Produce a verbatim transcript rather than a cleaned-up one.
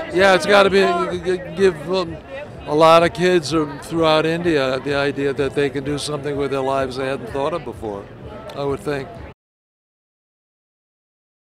Yeah, it's got to be give um, a lot of kids throughout India the idea that they can do something with their lives they hadn't thought of before, I would think.